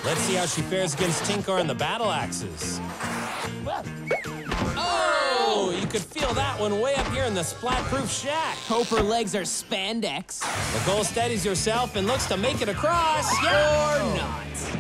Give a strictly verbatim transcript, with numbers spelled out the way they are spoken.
Let's see how she fares against Tinkor and the battle axes. Oh, you could feel that one way up here in the splat-proof shack. Hope her legs are spandex. Nicole steadies herself and looks to make it across. Yeah. Or not.